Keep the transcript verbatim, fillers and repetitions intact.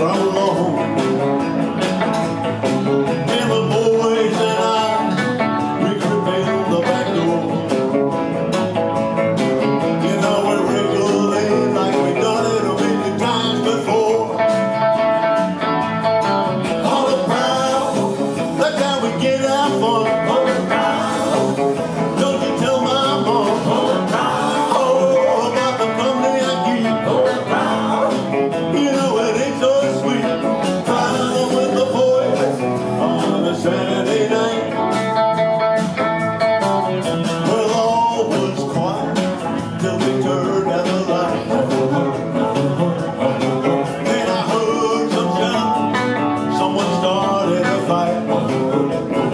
travel alone. And the boys and I, we prevailed the back door. You know, we're regularly like we done it a million times before. All the proud, that's how we get our fun. All the proud, don't you tell my mom. All the proud, oh, about the company I keep. All the proud, you know it ain't so sweet. Traveling with the boys on a Saturday night. Well, all was quiet till we turned out the light. Then I heard some shout, someone started a fight.